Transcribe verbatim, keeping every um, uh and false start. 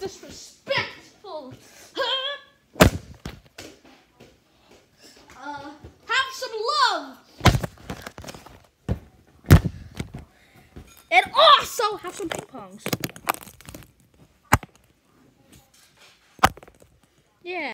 disrespectful. Uh, have some love. And also have some ping pongs. Yeah.